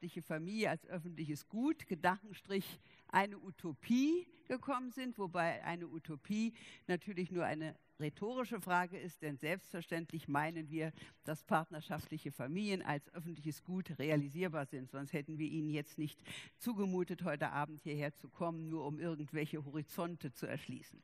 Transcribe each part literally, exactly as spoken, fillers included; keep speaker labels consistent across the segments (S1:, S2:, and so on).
S1: partnerschaftliche Familie als öffentliches Gut, Gedankenstrich eine Utopie gekommen sind, wobei eine Utopie natürlich nur eine rhetorische Frage ist, denn selbstverständlich meinen wir, dass partnerschaftliche Familien als öffentliches Gut realisierbar sind, sonst hätten wir Ihnen jetzt nicht zugemutet, heute Abend hierher zu kommen, nur um irgendwelche Horizonte zu erschließen.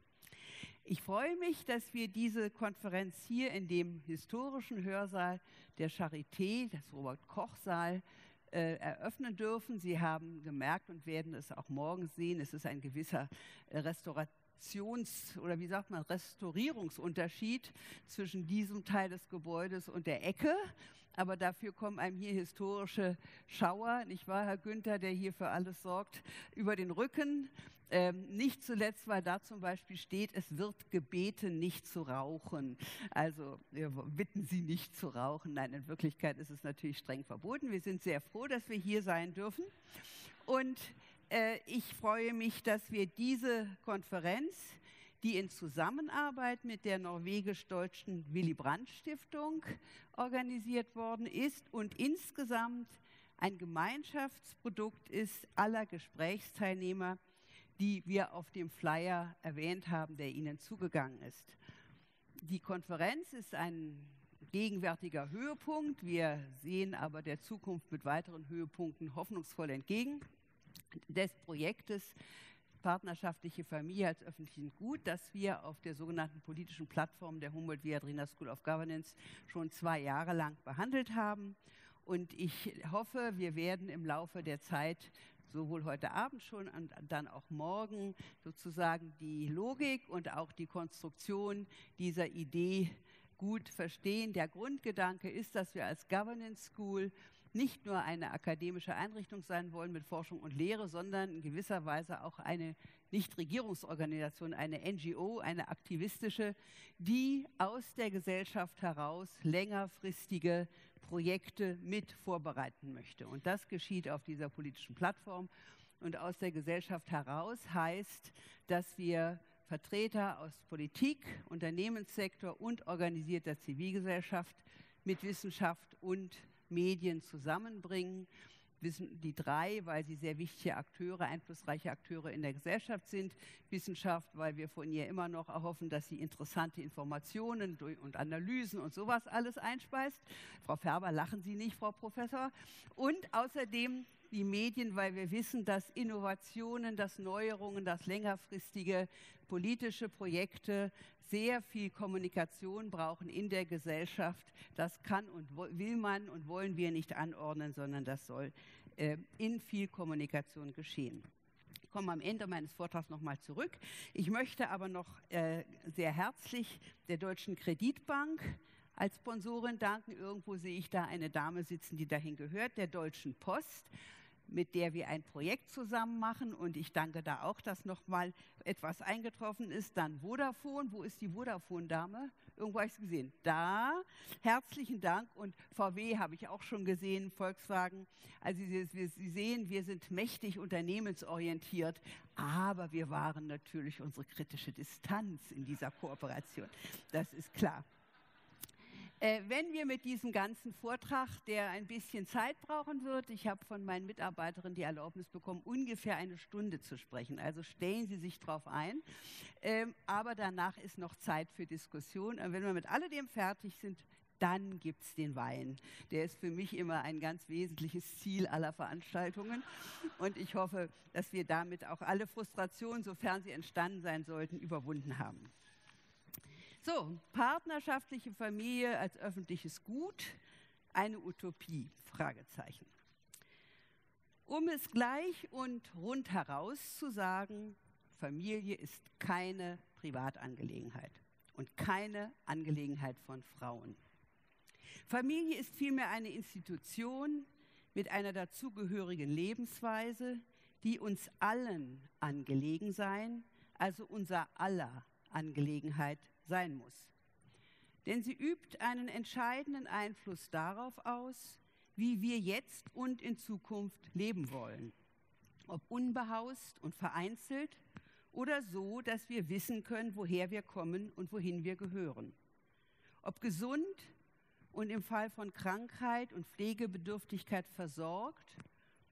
S1: Ich freue mich, dass wir diese Konferenz hier in dem historischen Hörsaal der Charité, das Robert-Koch-Saal, äh, eröffnen dürfen. Sie haben gemerkt und werden es auch morgen sehen, es ist ein gewisser äh, Restaurations- oder wie sagt man, Restaurierungsunterschied zwischen diesem Teil des Gebäudes und der Ecke. Aber dafür kommen einem hier historische Schauer, nicht wahr, Herr Günther, der hier für alles sorgt, über den Rücken. Ähm, nicht zuletzt, weil da zum Beispiel steht, es wird gebeten, nicht zu rauchen. Also wir bitten Sie nicht zu rauchen. Nein, in Wirklichkeit ist es natürlich streng verboten. Wir sind sehr froh, dass wir hier sein dürfen. Und äh, ich freue mich, dass wir diese Konferenz, die in Zusammenarbeit mit der norwegisch-deutschen Willy Brandt Stiftung organisiert worden ist und insgesamt ein Gemeinschaftsprodukt ist aller Gesprächsteilnehmer, die wir auf dem Flyer erwähnt haben, der Ihnen zugegangen ist. Die Konferenz ist ein gegenwärtiger Höhepunkt. Wir sehen aber der Zukunft mit weiteren Höhepunkten hoffnungsvoll entgegen. Des Projektes Partnerschaftliche Familie als öffentlichen Gut, das wir auf der sogenannten politischen Plattform der Humboldt-Viadrina School of Governance schon zwei Jahre lang behandelt haben. Und ich hoffe, wir werden im Laufe der Zeit sowohl heute Abend schon und dann auch morgen sozusagen die Logik und auch die Konstruktion dieser Idee gut verstehen. Der Grundgedanke ist, dass wir als Governance School nicht nur eine akademische Einrichtung sein wollen mit Forschung und Lehre, sondern in gewisser Weise auch eine Nichtregierungsorganisation, eine N G O, eine aktivistische, die aus der Gesellschaft heraus längerfristige Projekte mit vorbereiten möchte. Und das geschieht auf dieser politischen Plattform. Und aus der Gesellschaft heraus heißt, dass wir Vertreter aus Politik, Unternehmenssektor und organisierter Zivilgesellschaft mit Wissenschaft und Medien zusammenbringen. Wissen die drei, weil sie sehr wichtige Akteure, einflussreiche Akteure in der Gesellschaft sind. Wissenschaft, weil wir von ihr immer noch erhoffen, dass sie interessante Informationen und Analysen und sowas alles einspeist. Frau Färber, lachen Sie nicht, Frau Professor. Und außerdem die Medien, weil wir wissen, dass Innovationen, dass Neuerungen, dass längerfristige politische Projekte sehr viel Kommunikation brauchen in der Gesellschaft. Das kann und will man und wollen wir nicht anordnen, sondern das soll äh, in viel Kommunikation geschehen. Ich komme am Ende meines Vortrags nochmal zurück. Ich möchte aber noch äh, sehr herzlich der Deutschen Kreditbank als Sponsorin danken. Irgendwo sehe ich da eine Dame sitzen, die dahin gehört, der Deutschen Post, mit der wir ein Projekt zusammen machen. Und ich danke da auch, dass nochmal etwas eingetroffen ist. Dann Vodafone. Wo ist die Vodafone-Dame? Irgendwo habe ich sie gesehen. Da. Herzlichen Dank. Und V W habe ich auch schon gesehen, Volkswagen. Also Sie, Sie sehen, wir sind mächtig unternehmensorientiert. Aber wir wahren natürlich unsere kritische Distanz in dieser Kooperation. Das ist klar. Äh, wenn wir mit diesem ganzen Vortrag, der ein bisschen Zeit brauchen wird, ich habe von meinen Mitarbeiterinnen die Erlaubnis bekommen, ungefähr eine Stunde zu sprechen, also stellen Sie sich darauf ein, ähm, aber danach ist noch Zeit für Diskussion. Und wenn wir mit alledem fertig sind, dann gibt es den Wein. Der ist für mich immer ein ganz wesentliches Ziel aller Veranstaltungen. Und ich hoffe, dass wir damit auch alle Frustrationen, sofern sie entstanden sein sollten, überwunden haben. So, partnerschaftliche Familie als öffentliches Gut, eine Utopie, Fragezeichen. Um es gleich und rundheraus zu sagen, Familie ist keine Privatangelegenheit und keine Angelegenheit von Frauen. Familie ist vielmehr eine Institution mit einer dazugehörigen Lebensweise, die uns allen angelegen sein, also unser aller Angelegenheit sein muss. Denn sie übt einen entscheidenden Einfluss darauf aus, wie wir jetzt und in Zukunft leben wollen. Ob unbehaust und vereinzelt oder so, dass wir wissen können, woher wir kommen und wohin wir gehören. Ob gesund und im Fall von Krankheit und Pflegebedürftigkeit versorgt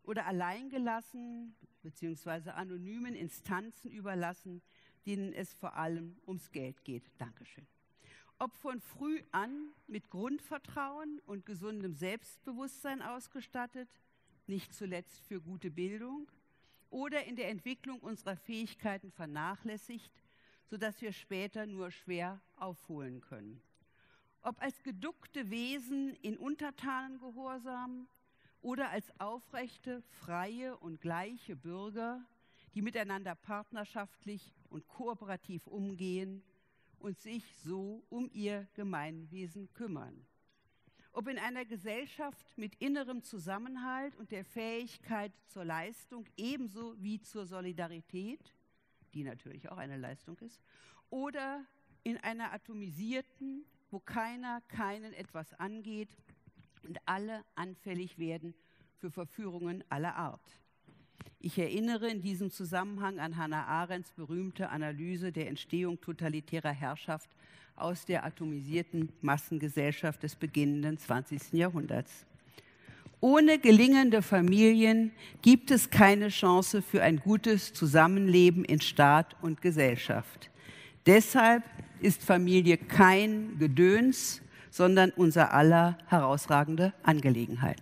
S1: oder alleingelassen bzw. anonymen Instanzen überlassen, denen es vor allem ums Geld geht. Dankeschön. Ob von früh an mit Grundvertrauen und gesundem Selbstbewusstsein ausgestattet, nicht zuletzt für gute Bildung, oder in der Entwicklung unserer Fähigkeiten vernachlässigt, sodass wir später nur schwer aufholen können. Ob als geduckte Wesen in Untertanengehorsam oder als aufrechte, freie und gleiche Bürger, die miteinander partnerschaftlich und kooperativ umgehen und sich so um ihr Gemeinwesen kümmern. Ob in einer Gesellschaft mit innerem Zusammenhalt und der Fähigkeit zur Leistung ebenso wie zur Solidarität, die natürlich auch eine Leistung ist, oder in einer atomisierten, wo keiner keinen etwas angeht und alle anfällig werden für Verführungen aller Art. Ich erinnere in diesem Zusammenhang an Hannah Arendts berühmte Analyse der Entstehung totalitärer Herrschaft aus der atomisierten Massengesellschaft des beginnenden zwanzigsten Jahrhunderts. Ohne gelingende Familien gibt es keine Chance für ein gutes Zusammenleben in Staat und Gesellschaft. Deshalb ist Familie kein Gedöns, sondern unser aller herausragende Angelegenheit.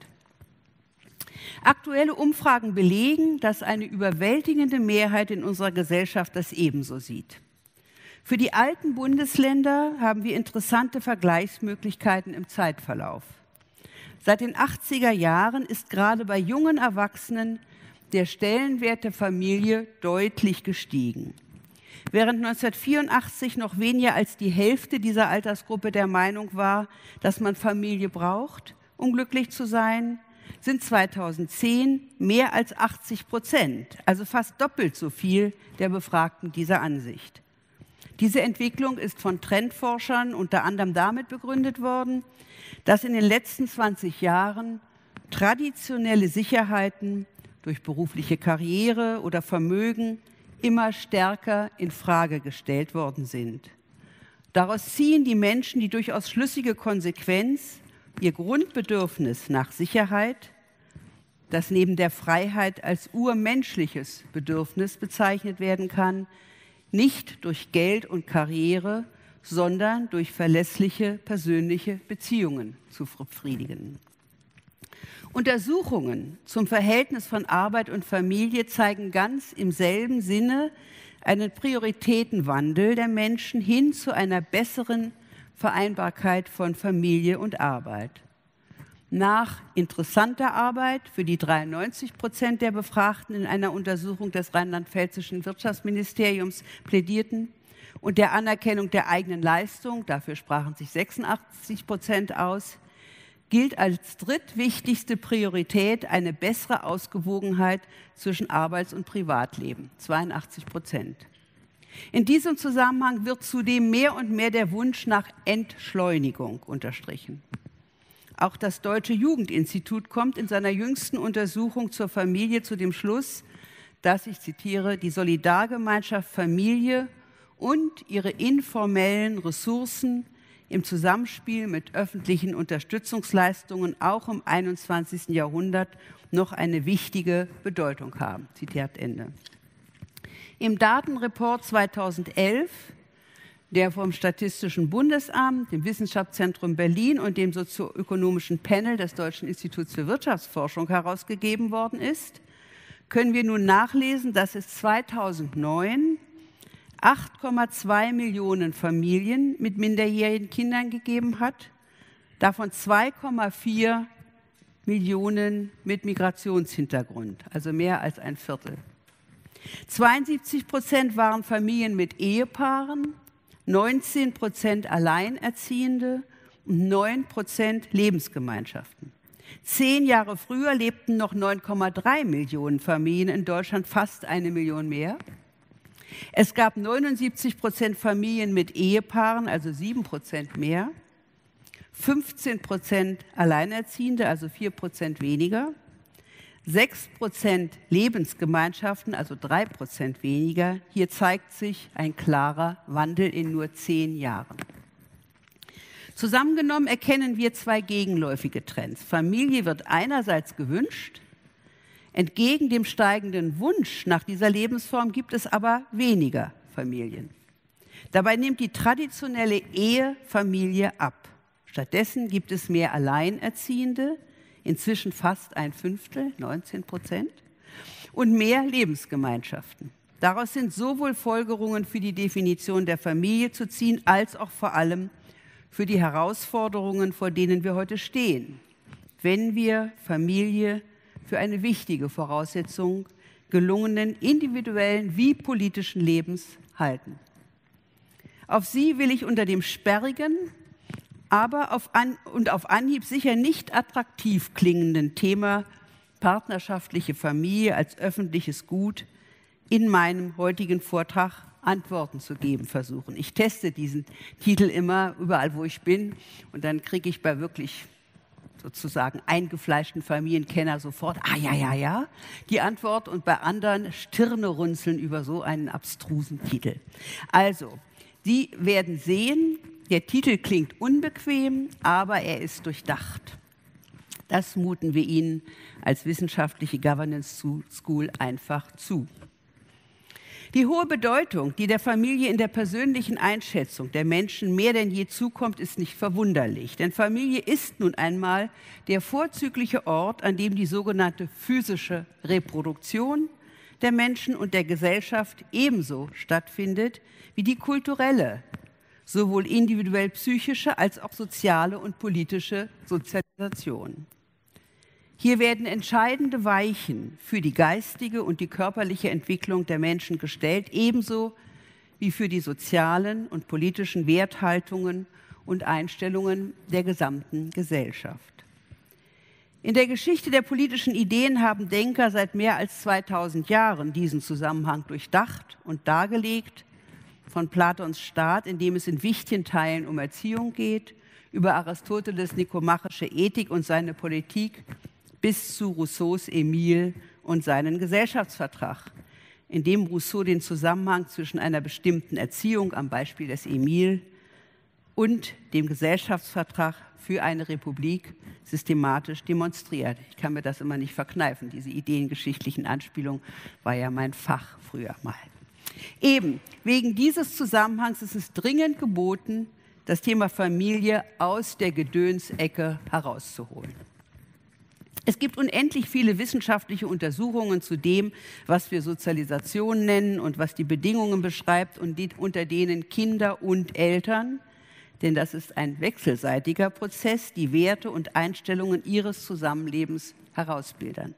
S1: Aktuelle Umfragen belegen, dass eine überwältigende Mehrheit in unserer Gesellschaft das ebenso sieht. Für die alten Bundesländer haben wir interessante Vergleichsmöglichkeiten im Zeitverlauf. Seit den achtziger Jahren ist gerade bei jungen Erwachsenen der Stellenwert der Familie deutlich gestiegen. Während neunzehnhundertvierundachtzig noch weniger als die Hälfte dieser Altersgruppe der Meinung war, dass man Familie braucht, um glücklich zu sein, sind zweitausendzehn mehr als achtzig Prozent, also fast doppelt so viel der Befragten dieser Ansicht. Diese Entwicklung ist von Trendforschern unter anderem damit begründet worden, dass in den letzten zwanzig Jahren traditionelle Sicherheiten durch berufliche Karriere oder Vermögen immer stärker in Frage gestellt worden sind. Daraus ziehen die Menschen die durchaus schlüssige Konsequenz, ihr Grundbedürfnis nach Sicherheit, das neben der Freiheit als urmenschliches Bedürfnis bezeichnet werden kann, nicht durch Geld und Karriere, sondern durch verlässliche persönliche Beziehungen zu befriedigen. Untersuchungen zum Verhältnis von Arbeit und Familie zeigen ganz im selben Sinne einen Prioritätenwandel der Menschen hin zu einer besseren Vereinbarkeit von Familie und Arbeit. Nach interessanter Arbeit, für die dreiundneunzig Prozent der Befragten in einer Untersuchung des rheinland-pfälzischen Wirtschaftsministeriums plädierten, und der Anerkennung der eigenen Leistung, dafür sprachen sich sechsundachtzig Prozent aus, gilt als drittwichtigste Priorität eine bessere Ausgewogenheit zwischen Arbeits- und Privatleben, zweiundachtzig Prozent. In diesem Zusammenhang wird zudem mehr und mehr der Wunsch nach Entschleunigung unterstrichen. Auch das Deutsche Jugendinstitut kommt in seiner jüngsten Untersuchung zur Familie zu dem Schluss, dass, ich zitiere, die Solidargemeinschaft Familie und ihre informellen Ressourcen im Zusammenspiel mit öffentlichen Unterstützungsleistungen auch im einundzwanzigsten Jahrhundert noch eine wichtige Bedeutung haben. Zitat Ende. Im Datenreport zweitausendelf, der vom Statistischen Bundesamt, dem Wissenschaftszentrum Berlin und dem sozioökonomischen Panel des Deutschen Instituts für Wirtschaftsforschung herausgegeben worden ist, können wir nun nachlesen, dass es zweitausendneun acht Komma zwei Millionen Familien mit minderjährigen Kindern gegeben hat, davon zwei Komma vier Millionen mit Migrationshintergrund, also mehr als ein Viertel. zweiundsiebzig Prozent waren Familien mit Ehepaaren, neunzehn Prozent Alleinerziehende und neun Prozent Lebensgemeinschaften. Zehn Jahre früher lebten noch neun Komma drei Millionen Familien in Deutschland, fast eine Million mehr. Es gab neunundsiebzig Prozent Familien mit Ehepaaren, also sieben Prozent mehr, fünfzehn Prozent Alleinerziehende, also vier Prozent weniger, sechs Prozent Lebensgemeinschaften, also drei Prozent weniger. Hier zeigt sich ein klarer Wandel in nur zehn Jahren. Zusammengenommen erkennen wir zwei gegenläufige Trends. Familie wird einerseits gewünscht, Entgegen dem steigenden Wunsch nach dieser Lebensform gibt es aber weniger Familien. Dabei nimmt die traditionelle Ehefamilie ab. Stattdessen gibt es mehr Alleinerziehende, inzwischen fast ein Fünftel, neunzehn Prozent, und mehr Lebensgemeinschaften. Daraus sind sowohl Folgerungen für die Definition der Familie zu ziehen, als auch vor allem für die Herausforderungen, vor denen wir heute stehen, wenn wir Familie für eine wichtige Voraussetzung gelungenen individuellen wie politischen Lebens halten. Auf sie will ich unter dem sperrigen, aber auf An- und auf Anhieb sicher nicht attraktiv klingenden Thema partnerschaftliche Familie als öffentliches Gut in meinem heutigen Vortrag Antworten zu geben versuchen. Ich teste diesen Titel immer überall, wo ich bin, und dann kriege ich bei wirklich sozusagen eingefleischten Familienkenner sofort, ah ja, ja, ja, die Antwort, und bei anderen Stirne runzeln über so einen abstrusen Titel. Also, Sie werden sehen, der Titel klingt unbequem, aber er ist durchdacht. Das muten wir Ihnen als wissenschaftliche Governance School einfach zu. Die hohe Bedeutung, die der Familie in der persönlichen Einschätzung der Menschen mehr denn je zukommt, ist nicht verwunderlich. Denn Familie ist nun einmal der vorzügliche Ort, an dem die sogenannte physische Reproduktion der Menschen und der Gesellschaft ebenso stattfindet wie die kulturelle, sowohl individuell psychische als auch soziale und politische Sozialisation. Hier werden entscheidende Weichen für die geistige und die körperliche Entwicklung der Menschen gestellt, ebenso wie für die sozialen und politischen Werthaltungen und Einstellungen der gesamten Gesellschaft. In der Geschichte der politischen Ideen haben Denker seit mehr als zweitausend Jahren diesen Zusammenhang durchdacht und dargelegt, von Platons Staat, in dem es in wichtigen Teilen um Erziehung geht, über Aristoteles' nikomachische Ethik und seine Politik, bis zu Rousseaus Emile und seinen Gesellschaftsvertrag, in dem Rousseau den Zusammenhang zwischen einer bestimmten Erziehung am Beispiel des Emile und dem Gesellschaftsvertrag für eine Republik systematisch demonstriert. Ich kann mir das immer nicht verkneifen, diese ideengeschichtlichen Anspielungen war ja mein Fach früher mal. Eben, wegen dieses Zusammenhangs ist es dringend geboten, das Thema Familie aus der Gedönsecke herauszuholen. Es gibt unendlich viele wissenschaftliche Untersuchungen zu dem, was wir Sozialisation nennen und was die Bedingungen beschreibt, und die, unter denen Kinder und Eltern, denn das ist ein wechselseitiger Prozess, die Werte und Einstellungen ihres Zusammenlebens herausbilden.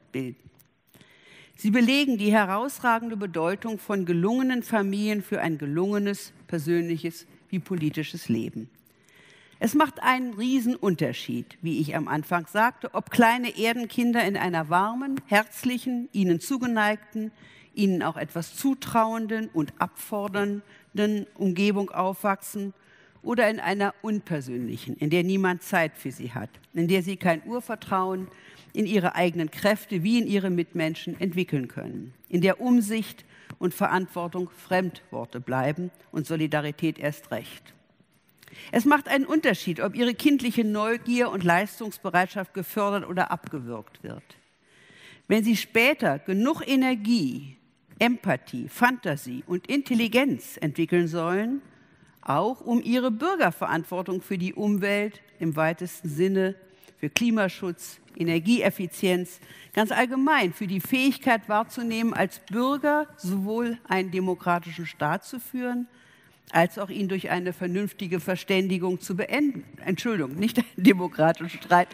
S1: Sie belegen die herausragende Bedeutung von gelungenen Familien für ein gelungenes persönliches wie politisches Leben. Es macht einen Riesenunterschied, wie ich am Anfang sagte, ob kleine Erdenkinder in einer warmen, herzlichen, ihnen zugeneigten, ihnen auch etwas zutrauenden und abfordernden Umgebung aufwachsen oder in einer unpersönlichen, in der niemand Zeit für sie hat, in der sie kein Urvertrauen in ihre eigenen Kräfte wie in ihre Mitmenschen entwickeln können, in der Umsicht und Verantwortung Fremdworte bleiben und Solidarität erst recht. Es macht einen Unterschied, ob ihre kindliche Neugier und Leistungsbereitschaft gefördert oder abgewürgt wird. Wenn sie später genug Energie, Empathie, Fantasie und Intelligenz entwickeln sollen, auch um ihre Bürgerverantwortung für die Umwelt im weitesten Sinne, für Klimaschutz, Energieeffizienz, ganz allgemein für die Fähigkeit wahrzunehmen, als Bürger sowohl einen demokratischen Staat zu führen, als auch ihn durch eine vernünftige Verständigung zu beenden. Entschuldigung, nicht einen demokratischen Streit,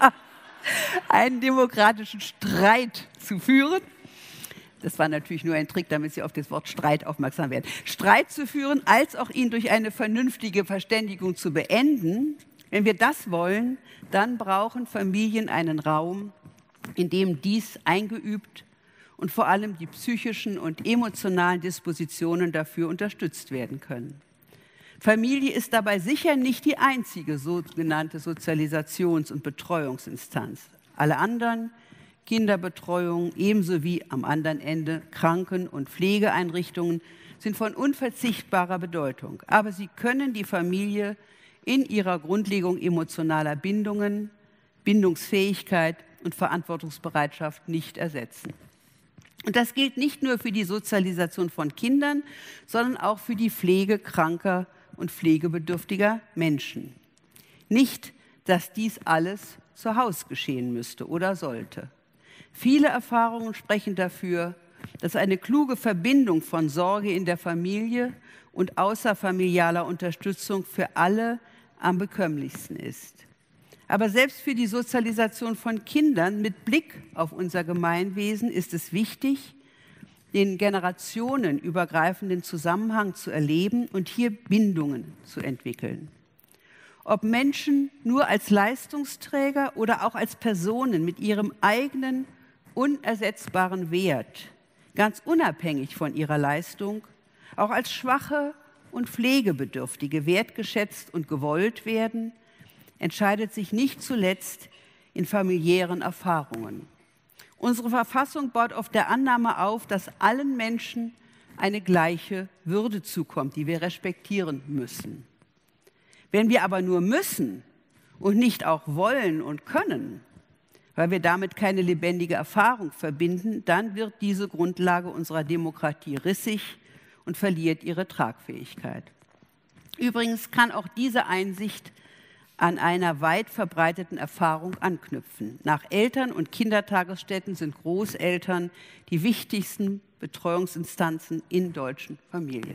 S1: einen demokratischen Streit zu führen. Das war natürlich nur ein Trick, damit Sie auf das Wort Streit aufmerksam werden. Streit zu führen, als auch ihn durch eine vernünftige Verständigung zu beenden. Wenn wir das wollen, dann brauchen Familien einen Raum, in dem dies eingeübt und vor allem die psychischen und emotionalen Dispositionen dafür unterstützt werden können. Familie ist dabei sicher nicht die einzige sogenannte Sozialisations- und Betreuungsinstanz. Alle anderen, Kinderbetreuung, ebenso wie am anderen Ende Kranken- und Pflegeeinrichtungen, sind von unverzichtbarer Bedeutung. Aber sie können die Familie in ihrer Grundlegung emotionaler Bindungen, Bindungsfähigkeit und Verantwortungsbereitschaft nicht ersetzen. Und das gilt nicht nur für die Sozialisation von Kindern, sondern auch für die Pflege kranker und pflegebedürftiger Menschen. Nicht, dass dies alles zu Hause geschehen müsste oder sollte. Viele Erfahrungen sprechen dafür, dass eine kluge Verbindung von Sorge in der Familie und außerfamilialer Unterstützung für alle am bekömmlichsten ist. Aber selbst für die Sozialisation von Kindern mit Blick auf unser Gemeinwesen ist es wichtig, den generationenübergreifenden Zusammenhang zu erleben und hier Bindungen zu entwickeln. Ob Menschen nur als Leistungsträger oder auch als Personen mit ihrem eigenen, unersetzbaren Wert, ganz unabhängig von ihrer Leistung, auch als Schwache und Pflegebedürftige wertgeschätzt und gewollt werden, entscheidet sich nicht zuletzt in familiären Erfahrungen. Unsere Verfassung baut auf der Annahme auf, dass allen Menschen eine gleiche Würde zukommt, die wir respektieren müssen. Wenn wir aber nur müssen und nicht auch wollen und können, weil wir damit keine lebendige Erfahrung verbinden, dann wird diese Grundlage unserer Demokratie rissig und verliert ihre Tragfähigkeit. Übrigens kann auch diese Einsicht an einer weit verbreiteten Erfahrung anknüpfen. Nach Eltern- und Kindertagesstätten sind Großeltern die wichtigsten Betreuungsinstanzen in deutschen Familien.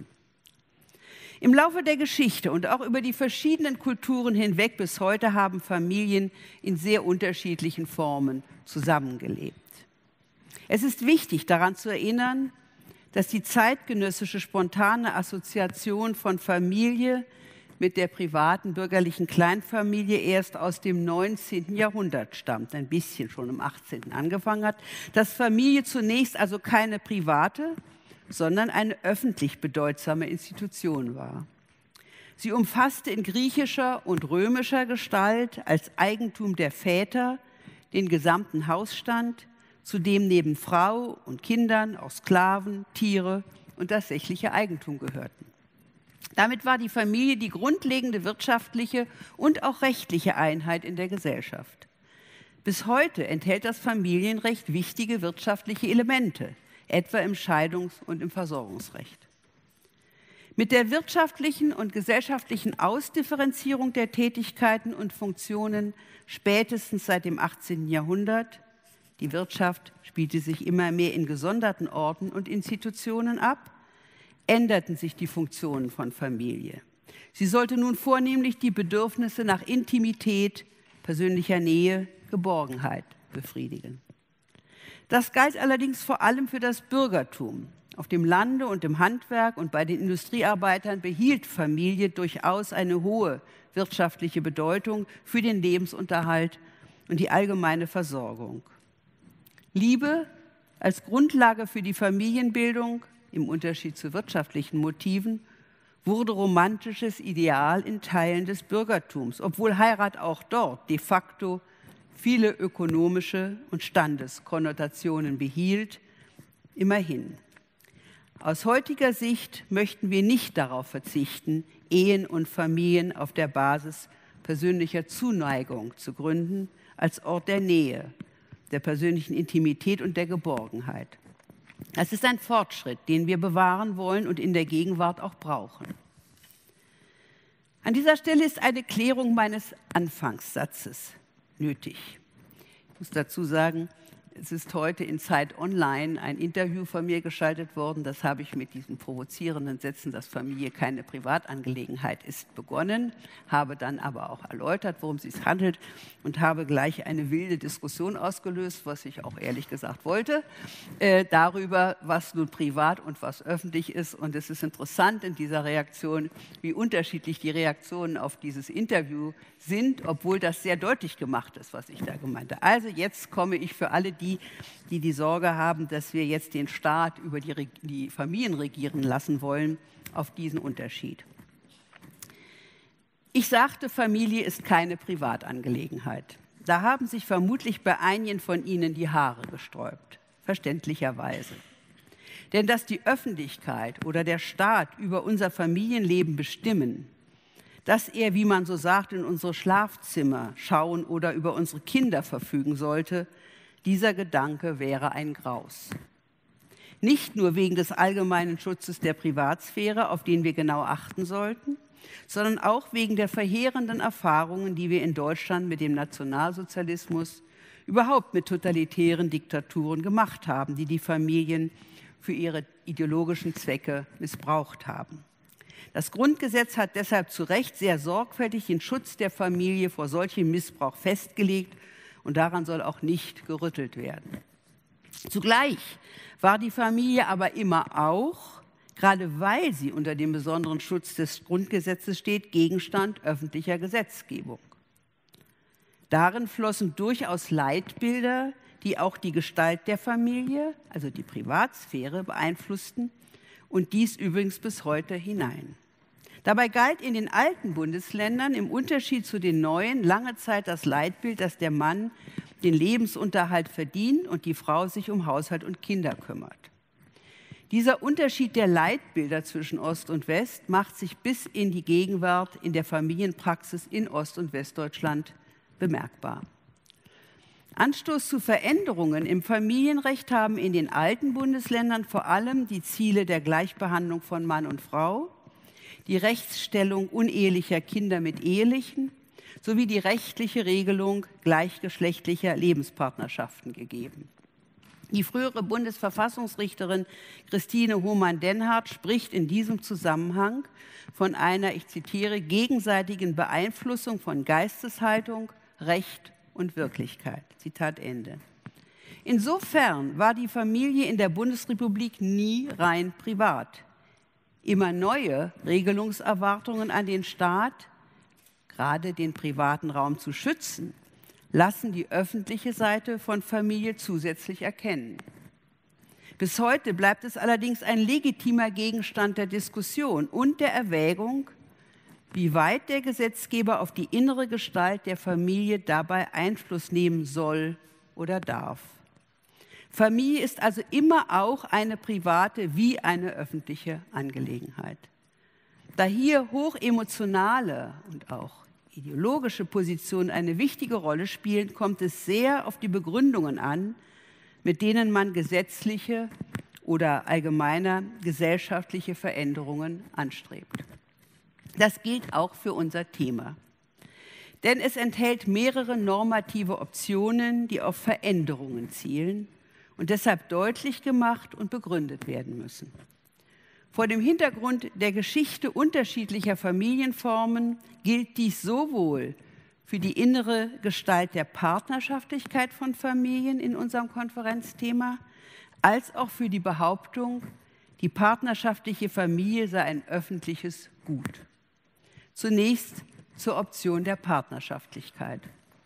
S1: Im Laufe der Geschichte und auch über die verschiedenen Kulturen hinweg bis heute haben Familien in sehr unterschiedlichen Formen zusammengelebt. Es ist wichtig, daran zu erinnern, dass die zeitgenössische spontane Assoziation von Familie mit der privaten bürgerlichen Kleinfamilie erst aus dem neunzehnten Jahrhundert stammt, ein bisschen schon im achtzehnten angefangen hat, dass Familie zunächst also keine private, sondern eine öffentlich bedeutsame Institution war. Sie umfasste in griechischer und römischer Gestalt als Eigentum der Väter den gesamten Hausstand, zu dem neben Frau und Kindern auch Sklaven, Tiere und das sächliche Eigentum gehörten. Damit war die Familie die grundlegende wirtschaftliche und auch rechtliche Einheit in der Gesellschaft. Bis heute enthält das Familienrecht wichtige wirtschaftliche Elemente, etwa im Scheidungs- und im Versorgungsrecht. Mit der wirtschaftlichen und gesellschaftlichen Ausdifferenzierung der Tätigkeiten und Funktionen spätestens seit dem achtzehnten Jahrhundert, die Wirtschaft spielte sich immer mehr in gesonderten Orten und Institutionen ab, änderten sich die Funktionen von Familie. Sie sollte nun vornehmlich die Bedürfnisse nach Intimität, persönlicher Nähe, Geborgenheit befriedigen. Das galt allerdings vor allem für das Bürgertum. Auf dem Lande und im Handwerk und bei den Industriearbeitern behielt Familie durchaus eine hohe wirtschaftliche Bedeutung für den Lebensunterhalt und die allgemeine Versorgung. Liebe als Grundlage für die Familienbildung, im Unterschied zu wirtschaftlichen Motiven, wurde romantisches Ideal in Teilen des Bürgertums, obwohl Heirat auch dort de facto viele ökonomische und Standeskonnotationen behielt, immerhin. Aus heutiger Sicht möchten wir nicht darauf verzichten, Ehen und Familien auf der Basis persönlicher Zuneigung zu gründen, als Ort der Nähe, der persönlichen Intimität und der Geborgenheit. Das ist ein Fortschritt, den wir bewahren wollen und in der Gegenwart auch brauchen. An dieser Stelle ist eine Klärung meines Anfangssatzes nötig. Ich muss dazu sagen, es ist heute in Zeit Online ein Interview von mir geschaltet worden. Das habe ich mit diesen provozierenden Sätzen, dass Familie keine Privatangelegenheit ist, begonnen, habe dann aber auch erläutert, worum es sich handelt und habe gleich eine wilde Diskussion ausgelöst, was ich auch ehrlich gesagt wollte, äh, darüber, was nun privat und was öffentlich ist. Und es ist interessant in dieser Reaktion, wie unterschiedlich die Reaktionen auf dieses Interview sind, obwohl das sehr deutlich gemacht ist, was ich da gemeint habe. Also jetzt komme ich für alle die, die die Sorge haben, dass wir jetzt den Staat über die, die Familien regieren lassen wollen, auf diesen Unterschied. Ich sagte, Familie ist keine Privatangelegenheit. Da haben sich vermutlich bei einigen von Ihnen die Haare gesträubt, verständlicherweise. Denn dass die Öffentlichkeit oder der Staat über unser Familienleben bestimmen, dass er, wie man so sagt, in unsere Schlafzimmer schauen oder über unsere Kinder verfügen sollte, dieser Gedanke wäre ein Graus. Nicht nur wegen des allgemeinen Schutzes der Privatsphäre, auf den wir genau achten sollten, sondern auch wegen der verheerenden Erfahrungen, die wir in Deutschland mit dem Nationalsozialismus, überhaupt mit totalitären Diktaturen gemacht haben, die die Familien für ihre ideologischen Zwecke missbraucht haben. Das Grundgesetz hat deshalb zu Recht sehr sorgfältig den Schutz der Familie vor solchem Missbrauch festgelegt und daran soll auch nicht gerüttelt werden. Zugleich war die Familie aber immer auch, gerade weil sie unter dem besonderen Schutz des Grundgesetzes steht, Gegenstand öffentlicher Gesetzgebung. Darin flossen durchaus Leitbilder, die auch die Gestalt der Familie, also die Privatsphäre, beeinflussten und dies übrigens bis heute hinein. Dabei galt in den alten Bundesländern im Unterschied zu den neuen lange Zeit das Leitbild, dass der Mann den Lebensunterhalt verdient und die Frau sich um Haushalt und Kinder kümmert. Dieser Unterschied der Leitbilder zwischen Ost und West macht sich bis in die Gegenwart in der Familienpraxis in Ost- und Westdeutschland bemerkbar. Anstoß zu Veränderungen im Familienrecht haben in den alten Bundesländern vor allem die Ziele der Gleichbehandlung von Mann und Frau, die Rechtsstellung unehelicher Kinder mit ehelichen sowie die rechtliche Regelung gleichgeschlechtlicher Lebenspartnerschaften gegeben. Die frühere Bundesverfassungsrichterin Christine Hohmann-Dennhardt spricht in diesem Zusammenhang von einer, ich zitiere, gegenseitigen Beeinflussung von Geisteshaltung, Recht und Wirklichkeit. Zitat Ende. Insofern war die Familie in der Bundesrepublik nie rein privat. Immer neue Regelungserwartungen an den Staat, gerade den privaten Raum zu schützen, lassen die öffentliche Seite von Familie zusätzlich erkennen. Bis heute bleibt es allerdings ein legitimer Gegenstand der Diskussion und der Erwägung, wie weit der Gesetzgeber auf die innere Gestalt der Familie dabei Einfluss nehmen soll oder darf. Familie ist also immer auch eine private wie eine öffentliche Angelegenheit. Da hier hochemotionale und auch ideologische Positionen eine wichtige Rolle spielen, kommt es sehr auf die Begründungen an, mit denen man gesetzliche oder allgemeiner gesellschaftliche Veränderungen anstrebt. Das gilt auch für unser Thema. Denn es enthält mehrere normative Optionen, die auf Veränderungen zielen und deshalb deutlich gemacht und begründet werden müssen. Vor dem Hintergrund der Geschichte unterschiedlicher Familienformen gilt dies sowohl für die innere Gestalt der Partnerschaftlichkeit von Familien in unserem Konferenzthema, als auch für die Behauptung, die partnerschaftliche Familie sei ein öffentliches Gut. Zunächst zur Option der Partnerschaftlichkeit.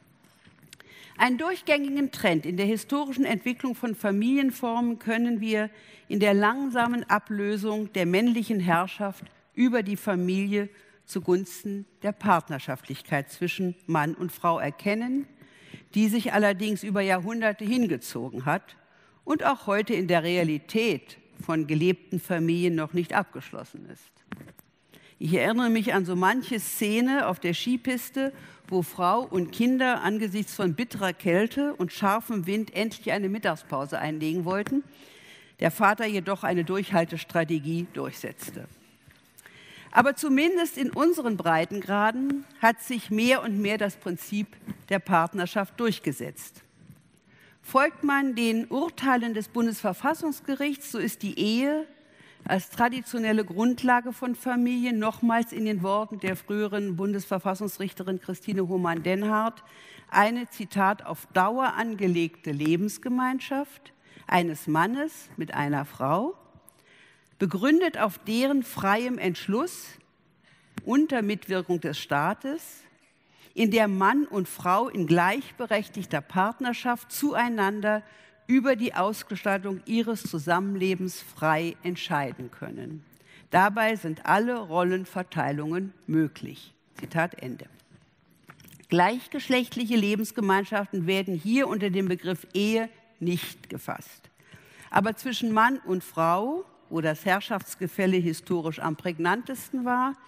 S1: Einen durchgängigen Trend in der historischen Entwicklung von Familienformen können wir in der langsamen Ablösung der männlichen Herrschaft über die Familie zugunsten der Partnerschaftlichkeit zwischen Mann und Frau erkennen, die sich allerdings über Jahrhunderte hingezogen hat und auch heute in der Realität von gelebten Familien noch nicht abgeschlossen ist. Ich erinnere mich an so manche Szene auf der Skipiste, wo Frau und Kinder angesichts von bitterer Kälte und scharfem Wind endlich eine Mittagspause einlegen wollten, der Vater jedoch eine Durchhaltestrategie durchsetzte. Aber zumindest in unseren Breitengraden hat sich mehr und mehr das Prinzip der Partnerschaft durchgesetzt. Folgt man den Urteilen des Bundesverfassungsgerichts, so ist die Ehe als traditionelle Grundlage von Familien, nochmals in den Worten der früheren Bundesverfassungsrichterin Christine Hohmann-Dennhardt, eine, Zitat, auf Dauer angelegte Lebensgemeinschaft eines Mannes mit einer Frau, begründet auf deren freiem Entschluss unter Mitwirkung des Staates, in der Mann und Frau in gleichberechtigter Partnerschaft zueinander über die Ausgestaltung ihres Zusammenlebens frei entscheiden können. Dabei sind alle Rollenverteilungen möglich. Zitat Ende. Gleichgeschlechtliche Lebensgemeinschaften werden hier unter dem Begriff Ehe nicht gefasst. Aber zwischen Mann und Frau, wo das Herrschaftsgefälle historisch am prägnantesten war,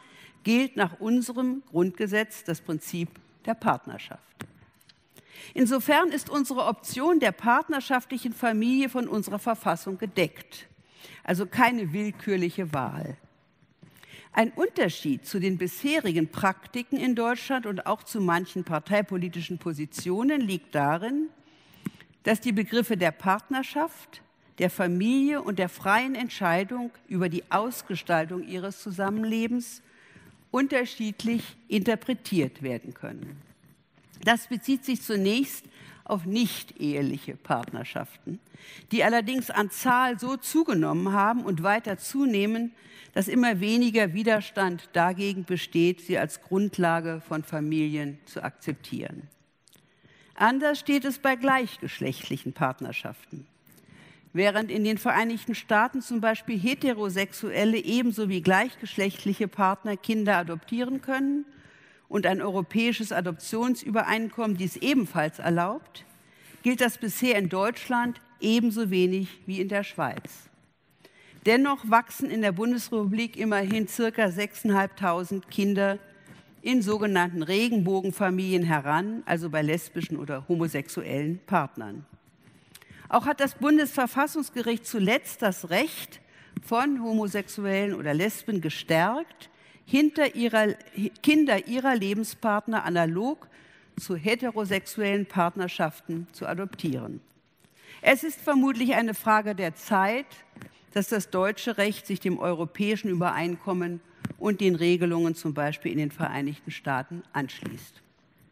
S1: gilt nach unserem Grundgesetz das Prinzip der Partnerschaft. Insofern ist unsere Option der partnerschaftlichen Familie von unserer Verfassung gedeckt, also keine willkürliche Wahl. Ein Unterschied zu den bisherigen Praktiken in Deutschland und auch zu manchen parteipolitischen Positionen liegt darin, dass die Begriffe der Partnerschaft, der Familie und der freien Entscheidung über die Ausgestaltung ihres Zusammenlebens unterschiedlich interpretiert werden können. Das bezieht sich zunächst auf nicht-eheliche Partnerschaften, die allerdings an Zahl so zugenommen haben und weiter zunehmen, dass immer weniger Widerstand dagegen besteht, sie als Grundlage von Familien zu akzeptieren. Anders steht es bei gleichgeschlechtlichen Partnerschaften. Während in den Vereinigten Staaten zum Beispiel Heterosexuelle ebenso wie gleichgeschlechtliche Partner Kinder adoptieren können und ein europäisches Adoptionsübereinkommen dies ebenfalls erlaubt, gilt das bisher in Deutschland ebenso wenig wie in der Schweiz. Dennoch wachsen in der Bundesrepublik immerhin ca. sechstausendfünfhundert Kinder in sogenannten Regenbogenfamilien heran, also bei lesbischen oder homosexuellen Partnern. Auch hat das Bundesverfassungsgericht zuletzt das Recht von Homosexuellen oder Lesben gestärkt, hinter ihrer, Kinder ihrer Lebenspartner analog zu heterosexuellen Partnerschaften zu adoptieren. Es ist vermutlich eine Frage der Zeit, dass das deutsche Recht sich dem europäischen Übereinkommen und den Regelungen zum Beispiel in den Vereinigten Staaten anschließt.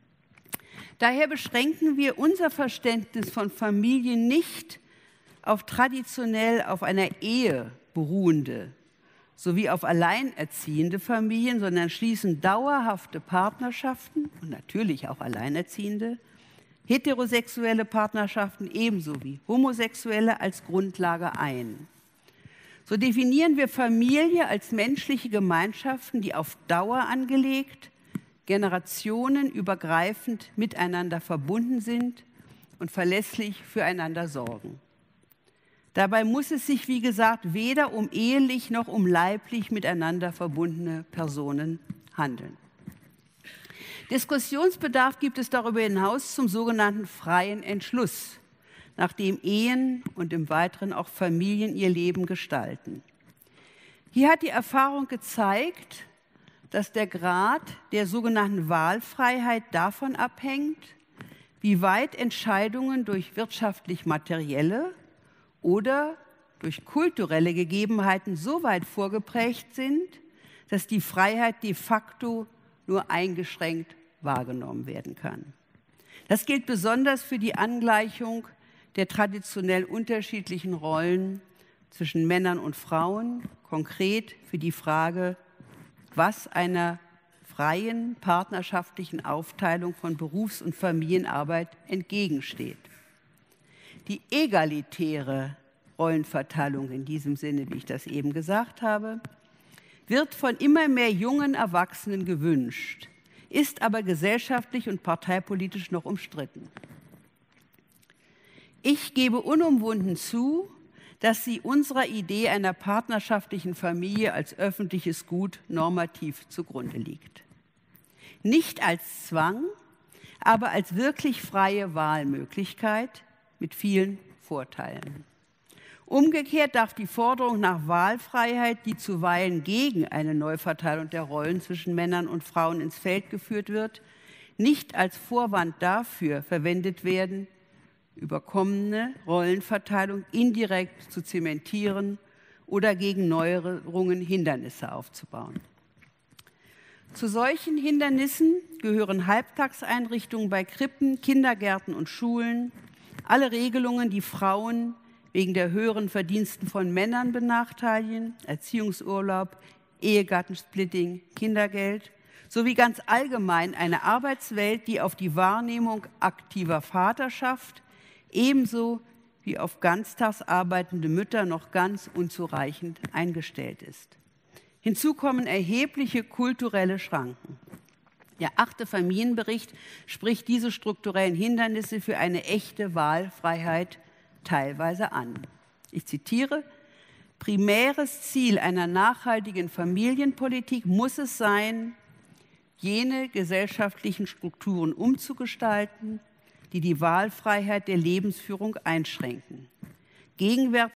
S1: Daher beschränken wir unser Verständnis von Familie nicht auf traditionell auf einer Ehe beruhende sowie auf alleinerziehende Familien, sondern schließen dauerhafte Partnerschaften und natürlich auch Alleinerziehende, heterosexuelle Partnerschaften ebenso wie homosexuelle als Grundlage ein. So definieren wir Familie als menschliche Gemeinschaften, die auf Dauer angelegt, generationenübergreifend miteinander verbunden sind und verlässlich füreinander sorgen. Dabei muss es sich, wie gesagt, weder um ehelich noch um leiblich miteinander verbundene Personen handeln. Diskussionsbedarf gibt es darüber hinaus zum sogenannten freien Entschluss, nach dem Ehen und im Weiteren auch Familien ihr Leben gestalten. Hier hat die Erfahrung gezeigt, dass der Grad der sogenannten Wahlfreiheit davon abhängt, wie weit Entscheidungen durch wirtschaftlich-materielle oder durch kulturelle Gegebenheiten so weit vorgeprägt sind, dass die Freiheit de facto nur eingeschränkt wahrgenommen werden kann. Das gilt besonders für die Angleichung der traditionell unterschiedlichen Rollen zwischen Männern und Frauen, konkret für die Frage, was einer freien partnerschaftlichen Aufteilung von Berufs- und Familienarbeit entgegensteht. Die egalitäre Rollenverteilung in diesem Sinne, wie ich das eben gesagt habe, wird von immer mehr jungen Erwachsenen gewünscht, ist aber gesellschaftlich und parteipolitisch noch umstritten. Ich gebe unumwunden zu, dass sie unserer Idee einer partnerschaftlichen Familie als öffentliches Gut normativ zugrunde liegt. Nicht als Zwang, aber als wirklich freie Wahlmöglichkeit mit vielen Vorteilen. Umgekehrt darf die Forderung nach Wahlfreiheit, die zuweilen gegen eine Neuverteilung der Rollen zwischen Männern und Frauen ins Feld geführt wird, nicht als Vorwand dafür verwendet werden, überkommene Rollenverteilung indirekt zu zementieren oder gegen Neuerungen Hindernisse aufzubauen. Zu solchen Hindernissen gehören Halbtagseinrichtungen bei Krippen, Kindergärten und Schulen, alle Regelungen, die Frauen wegen der höheren Verdiensten von Männern benachteiligen, Erziehungsurlaub, Ehegattensplitting, Kindergeld, sowie ganz allgemein eine Arbeitswelt, die auf die Wahrnehmung aktiver Vaterschaft ebenso wie auf ganztags arbeitende Mütter noch ganz unzureichend eingestellt ist. Hinzu kommen erhebliche kulturelle Schranken. Der achte Familienbericht spricht diese strukturellen Hindernisse für eine echte Wahlfreiheit teilweise an. Ich zitiere: Primäres Ziel einer nachhaltigen Familienpolitik muss es sein, jene gesellschaftlichen Strukturen umzugestalten, die die Wahlfreiheit der Lebensführung einschränken. Gegenwärtig